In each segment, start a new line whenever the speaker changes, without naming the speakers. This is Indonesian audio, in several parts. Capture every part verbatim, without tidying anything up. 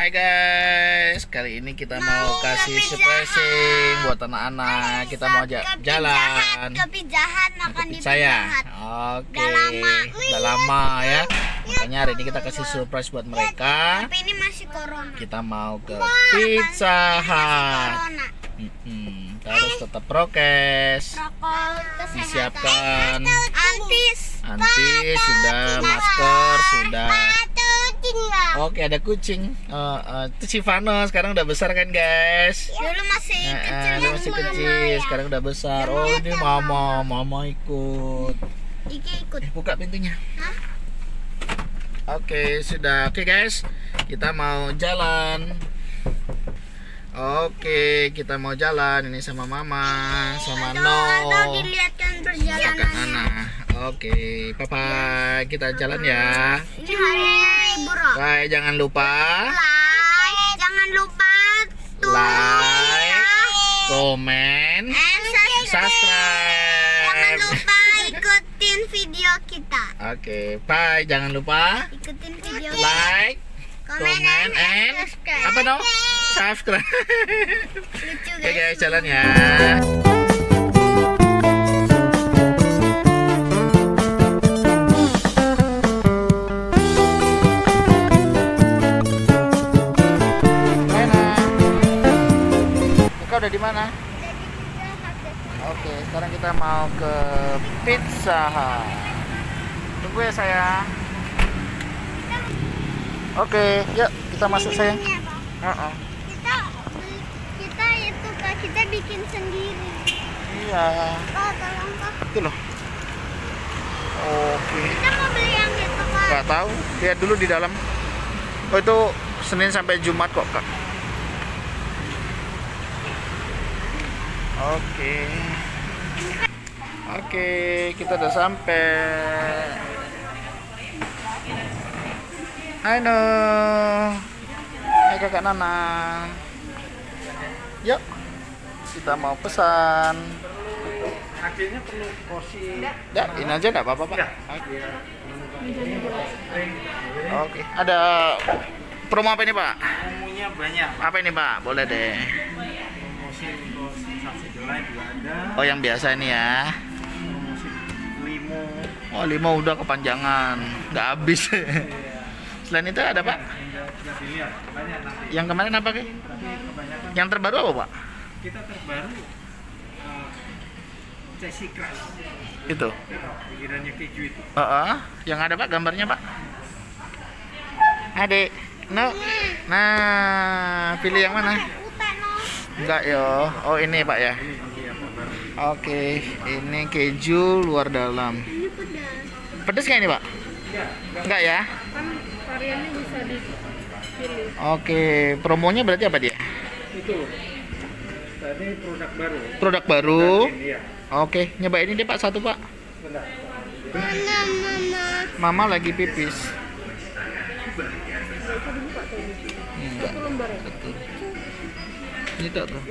Hai guys, kali ini kita mau, mau kasih surprising buat anak-anak. Kita mau ajak jalan
ke Pizza Hut, makan di Pizza Hut.
Oke, udah lama ya. Makanya hari ini kita kasih surprise buat mereka.
Tapi ini masih corona.
Kita mau ke Pizza Hut. Hmm, terus tetap prokes. Disiapkan
antis,
antis sudah, masker sudah. Oke, ada kucing. Uh, uh, itu Sivano sekarang udah besar kan guys?
Dulu masih
nah,
kecil.
Dulu masih kecil, ya. Sekarang udah besar. Oh ini mama, mama ikut.
Iki ikut.
Eh, buka pintunya.
Hah?
Oke, sudah. Oke guys, kita mau jalan. Oke, kita mau jalan ini sama mama, sama
Aduh,
No.
aduh, dilihatkan perjalanannya.
Oke, papa kita jalan ya.
Ini harinya Ibu Ro.
Bye, jangan lupa
Like, jangan lupa tuh
like, komen,
and subscribe. Jangan
subscribe.
lupa ikutin video kita.
Oke, bye, jangan lupa
Ikutin video
like,
komen,
comment, and
subscribe.
apa dong? Subscribe.
Lucu
Oke
guys.
guys, jalan ya. Udah di mana? Oke, sekarang kita mau ke Pizza Hut. Tunggu ya sayang. Oke, yuk kita masuk sayang. Uh -uh.
Kita kita itu Kak, kita bikin sendiri.
Iya.
Kak, tolong Kak.
Itu loh. Oke.
Kita mau beli yang itu Kak.
Gak tahu. Lihat dulu di dalam. Oh itu Senin sampai Jumat kok Kak. Oke. Oke, kita udah sampai. Hai No. Hai kakak Nana. Yuk. Kita mau pesan.
Akhirnya perlu porsi.
Ya, ini aja enggak apa-apa, Pak. Oke. Oke, ada promo apa ini, Pak?
Promonya banyak.
Apa ini, Pak? Boleh deh.
Promosi untuk sensasi gelai juga ada.
Oh, yang biasa ini ya.
Promosi limo.
Oh, lima udah kepanjangan, nggak habis. Selain itu ada Pak?
Sudah dilihat banyak nanti.
Yang kemarin apa Ki?
Tapi kebanyakan
Yang terbaru apa Pak?
kita terbaru uh, Chessy Crush.
Itu.
Pikirannya keju itu.
Uh -uh. Yang ada Pak gambarnya Pak? Adik, no. Nah, pilih yang mana? Enggak yo. Oh ini Pak ya. Oke, ini keju luar dalam.
Ini pedas.
Pedes nggak ini Pak? Enggak ya?
Kan variannya bisa dipilih.
Oke, promonya berarti apa dia?
Itu. Tadi produk baru.
Produk baru.
Iya.
Oke, nyobain ini deh Pak satu Pak.
Bentar.
Mana mama?
Mama lagi pipis. Enggak. Satu. Ini tak tuh.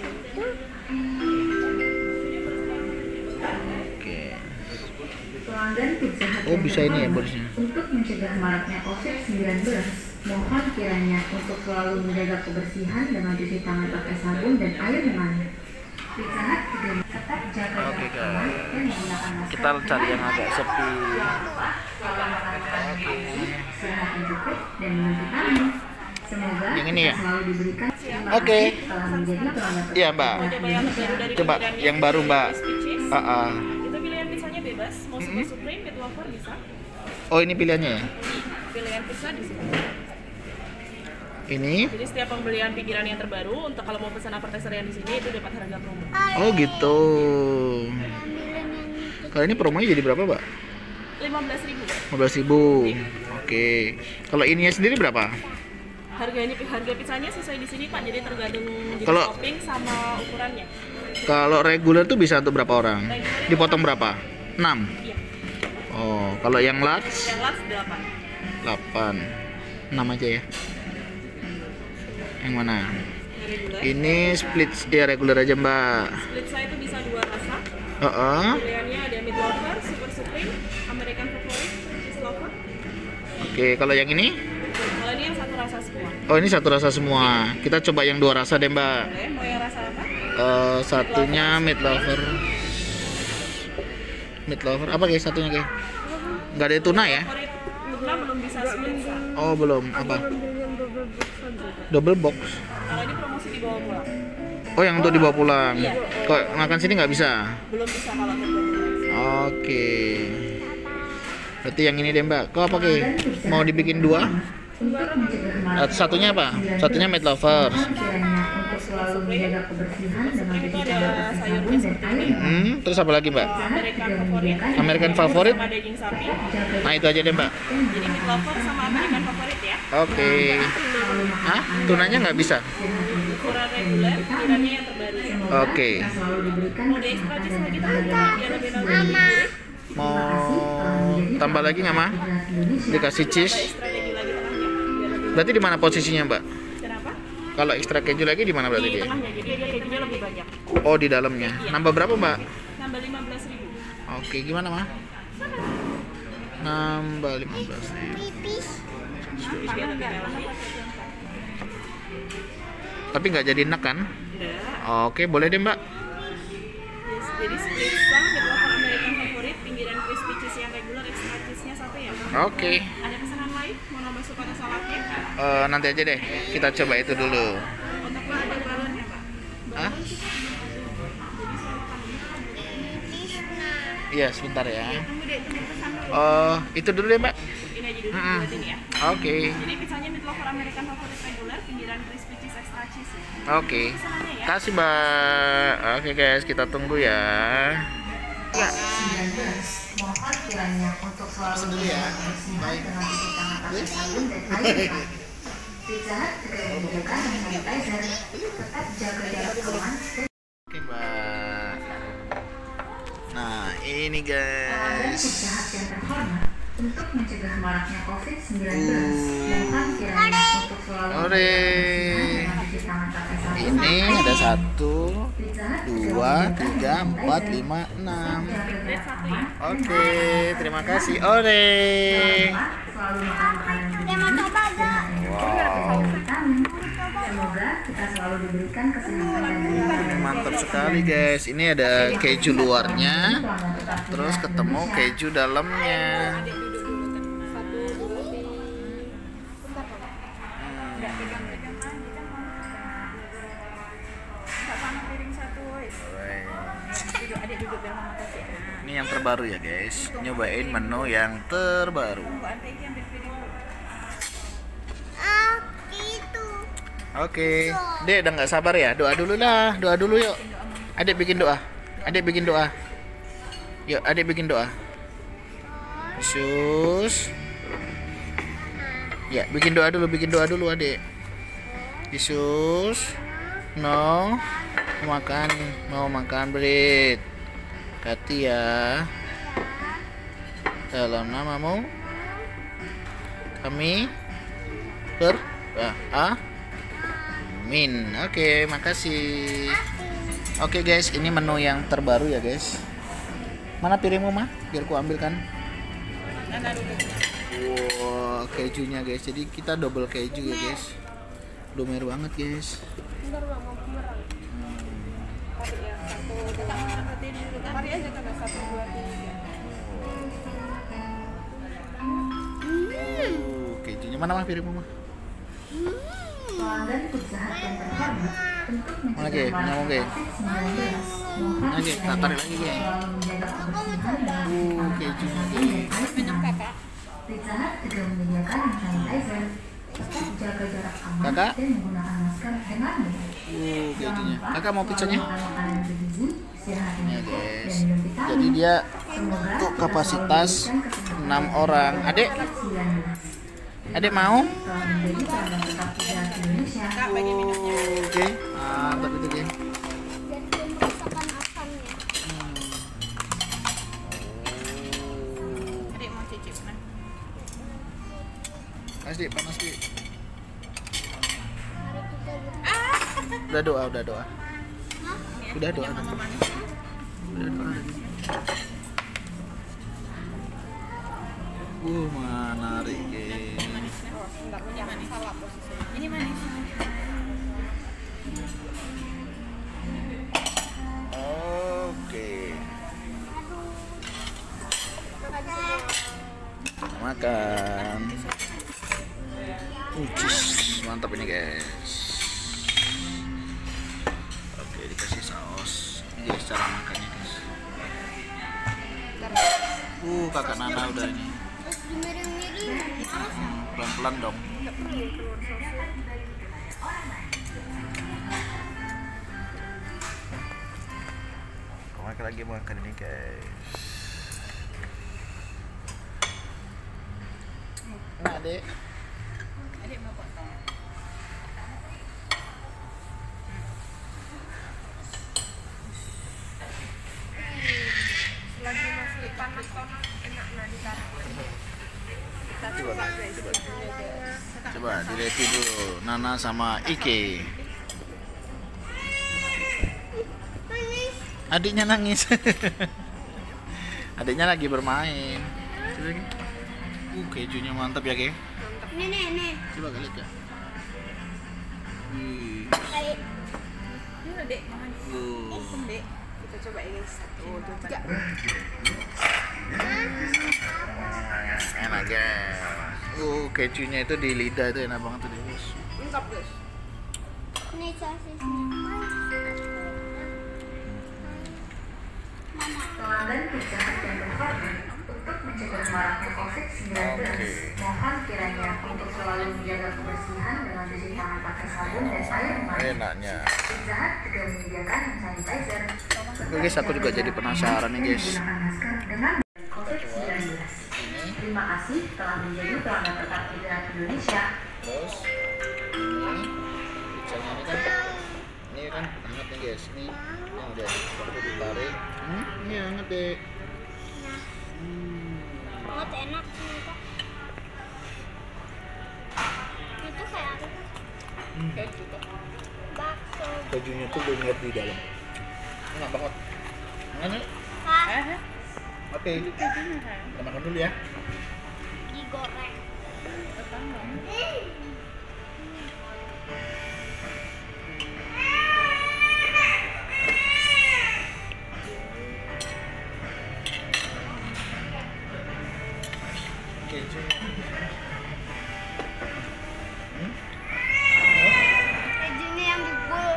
Oke.
Pelanggan Pizza Hut
Oh bisa ini ya bosnya.
untuk mencegah maraknya covid sembilan belas, mohon kiranya untuk selalu menjaga kebersihan dengan cuci tangan pakai sabun dan air mengalir. Pizza Hut juga tetap jaga
Oke
jarak
guys,
aman dan menggunakan masker.
kita cari yang agak sepi.
Kalau makanan sehat yang cukup dan mencuci tangan. Semoga
Yang ini ya?
selalu diberikan. Terima
Oke.
kasih telah menjadi pelanggan.
Iya Mbak. Coba yang baru Mbak. Ah, ah.
Itu pilihan pizzanya bebas, mau super supreme, pit wafer bisa.
Oh ini pilihannya ya?
Pilihan pizza di sini.
Ini?
Jadi setiap pembelian pikiran yang terbaru, untuk kalau mau pesan appetizer yang di sini itu dapat harga promo.
Oh gitu. Kalau ini promonya jadi berapa Mbak?
lima belas ribu.
lima belas ribu. Oke. Kalau ininya sendiri berapa?
Harganya harga pizzanya sesuai di sini Pak, jadi tergantung jenis
Kalau-
topping sama ukurannya.
Kalau reguler tuh bisa untuk berapa orang? Dipotong berapa? enam.
Iya.
Oh, kalau yang large
Yang large delapan.
delapan. enam aja ya. Yang mana?
Regular.
Ini split ya reguler aja, Mbak.
Split saya itu bisa dua rasa.
Heeh.
Pilihannya ada mid wafer, super supreme, American favorite, cheese lover.
Oke, kalau yang ini?
Kalau ini yang satu rasa semua.
Oh, ini satu rasa semua. Kita coba yang dua rasa deh, Mbak.
Boleh, mau yang rasa apa?
Eh, satunya meat lover. Meat lover. Apa guys satunya guys? Nggak ada tuna ya?
Favorit tuna belum bisa split.
Oh, belum. Apa? Double box.
Kalau ini promosi dibawa pulang.
Oh, yang untuk dibawa pulang.
Iya.
Kok makan sini nggak bisa?
Belum bisa kalau untuk dibawa pulang.
Oke. Berarti yang ini deh, Mbak. Kok apa Ki? Mau dibikin dua? Eh, Satunya apa? Satunya meat lovers.
Untuk selalu menjaga kebersihan dengan
Itu
cuci
ada
tangan pakai sabun
sayurnya
dan
seperti
air.
ini.
Hmm, terus apa lagi, Mbak?
American favorit.
American favorit.
Sama daging sapi.
Nah, itu aja deh, Mbak.
Jadi meat lover sama American favorit ya.
Oke. Hah? Tunanya nggak bisa?
Ukuran reguler, kiranya yang terbaru ya.
Oke.
Selalu diberikan
Mau di extra cheese lagi tuh biar lebih lembut.
Mau tambah lagi nggak, Ma? Dikasih cheese.
Extra keju lagi tengahnya biar lebih.
Berarti di mana posisinya, Mbak?
Kenapa?
Kalau ekstra keju lagi di mana berarti
Di
dia?
tengahnya, jadi dia kejunya lebih banyak.
Oh, di dalamnya. Nambah berapa, Mbak?
Nambah lima belas ribu.
Oke, gimana, Ma? Nambah lima belas ribu.
Pipis.
Biar lebih mewah.
Tapi nggak jadi enak kan?
Udah.
Oke, boleh deh, Mbak.
Yes, jadi split sang meat lover American favorit, pinggiran crispy cheese yang regular, extra cheese-nya satu ya.
Oke.
Ada pesanan lain? Mau nambah sup atau saladnya?
Eh, nanti aja deh. Kita coba itu dulu.
Untuk Pak ada balonnya, Pak.
Hah?
Pipis nah.
Iya, sebentar ya.
Tunggu deh, tunggu pesan dulu.
Oh, itu dulu deh, Mbak.
Ini aja dulu
Mm-mm.
buat ini ya.
Oke.
Jadi pizzanya meat lover American favorit regular, pinggiran crispy cheese extra cheese ya.
Oke.
Pesanannya ya.
Kasih, Mbak. Oke, guys, kita tunggu ya.
sembilan belas. Mohon kiranya untuk selalu menjaga kebersihan dengan cuci tangan pakai sabun dan air mani. Pizza Hut juga menyediakan hand sanitizer. Tetap jaga jarak aman dan
Oke, Mbak. Nah, ini
pelanggan
guys.
Pizza Hut yang terhormat. Untuk mencegah maraknya covid sembilan belas, mohon kiranya untuk selalu menjaga
Ore.
kebersihan dengan cuci tangan pakai sabun
Ini
dan air
ada
mani.
satu,
Pizza Hut juga
dua,
menyediakan
tiga,
hand
empat,
sanitizer.
lima, enam.
Jaga jarak aman.
Oke, terima kasih. Ore.
Selalu makan makanan
Dia mau coba gak?
Wow.
Semoga kita selalu diberikan kesehatan dan kehidupan.
Mantap sekali, guys. Ini ada keju luarnya, terus ketemu keju dalamnya. Ini yang terbaru ya, guys. Nyobain menu yang terbaru.
Ah, itu.
Oke, Dek udah nggak sabar ya? Doa dulu lah, doa dulu yuk. Adik bikin doa, adik bikin doa. Yuk, adik bikin doa. Yesus. Ya, bikin doa dulu, bikin doa dulu adik. Yesus. No. Mau makan, mau makan bread. Kati ya. Dalam namamu kami ber ah, Amin. Oke, makasih. Oke guys, ini menu yang terbaru ya guys. Mana piringmu mah? Biar ku ambilkan. Wow, kejunya guys. Jadi kita double keju ya guys. Lumer banget guys. Uh, kejunya mana mah piringmu mah?
Pelanggan Pizza Hut yang terhormat, untuk
Mana, Ge?
mencegah
Punya mau, Ge?
maraknya covid sembilan belas, mohon
Oke, tak tarik lagi Ge.
selalu menjaga kebersihan dengan
Uh,
cuci tangan
kejunya
pakai sabun dan air mani. Pizza Hut juga menyediakan hand sanitizer. Tetap jaga jarak aman
Kakak?
dan menggunakan masker dengan benar.
Uh, kejunya. Kakak mau pizzanya?
Makan makanan bergizi, istirahat yang
Ya
cukup,
guys.
dan minum vitamin.
Jadi dia
Semoga
untuk
kita
kapasitas
selalu diberikan kesehatan
enam
dan
orang.
kehidupan
Adik?
covid sembilan belas.
Adik mau?
Telah menjadi pelanggan tetap Pizza Hut Indonesia.
Uh, Oke. Mantap itu Ge.
Dan merusakan asamnya.
Adik mau cicip nah.
Panas Dik, panas Dik.
Mari kita lihat.
Udah doa, udah doa. Udah doa.
Mama
Udah,
manis.
udah doa. Uh, menarik Ge.
Manisnya. Awas, bentar, jangan salah posisinya. Ini manis.
Oke. Makan. Ucis, mantap ini guys. Oke, dikasih saus. Ini guys cara makannya guys. Uh, kakak Nana udah ini.
Miring-miring.
Hmm, pelan-pelan dong.
Nggak perlu keluar sosnya.
Makan lagi makan ini guys. Nah, Dek.
Adik mau potong. Selagi masih panas-panas enak nah ditaruh. Kita coba guys.
Coba direview dulu Nana sama Ike. Adiknya nangis. Adiknya lagi bermain. Coba Ke. Uh, kejunya mantap ya, Ke.
Nih, nih, nih.
Coba kali ya. Wih.
Kayak
Ini Dek, makan.
Uh.
Kom, Dek. Kita coba ya guys. Satu, dua, tiga.
Enak guys. Uh, kejunya itu di lidah itu enak banget tuh guys.
Lengkap guys.
ini sosisnya.
Pelanggan Pizza Hut dan Indofood untuk mencegah maraknya covid sembilan belas, mohon kiranya untuk selalu menjaga kebersihan dengan cuci tangan pakai sabun dan air mengalir.
Enaknya.
Pizza Hut juga menyediakan hand sanitizer.
Oke guys, aku juga jadi penasaran nih guys.
Menggunakan masker dengan covid sembilan belas. Terima kasih telah menjadi pelanggan tetap Pizza Hut Indonesia.
Terus ini pizzanya ini kan ini kan hangat nih guys. Ini yang udah waktu ditarik. Hmm, ini hangat deh. Hmm.
Banget enak sih kok. Itu kayak apa?
Hmm.
Kayak gitu.
Bakso.
Kejunya tuh banget di dalam. Enak banget. Enak.
Kak,
Eh,
Oke.
kejunya kan?
Kita makan dulu ya.
digoreng.
Ketambang.
Keju. Hmm?
Kejunya yang dibul.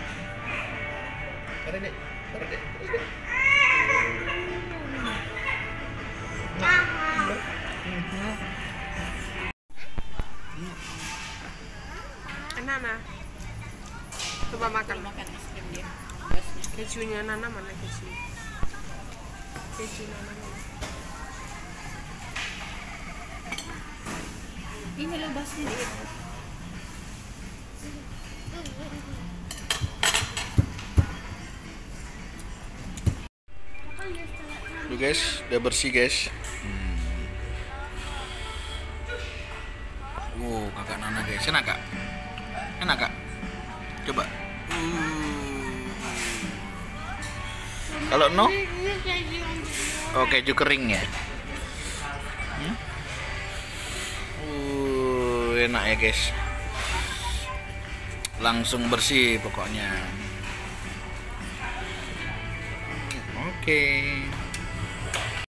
Taruh deh, taruh deh, taruh deh.
Nah,
Enak nah. Coba makan. Makan es krim dia. Kejunya Nana mana keju? Keju Nana mana? Ini lo basnya dia.
Tuh guys, udah bersih guys. Hmm. Wow, kakak Nana guys, enak kak? Enak kak? Coba. Uh. Kalau no?
ini keju yang dibul.
Oh, keju kering ya. Hmm? Uh, enak ya guys. Langsung bersih pokoknya. Oke.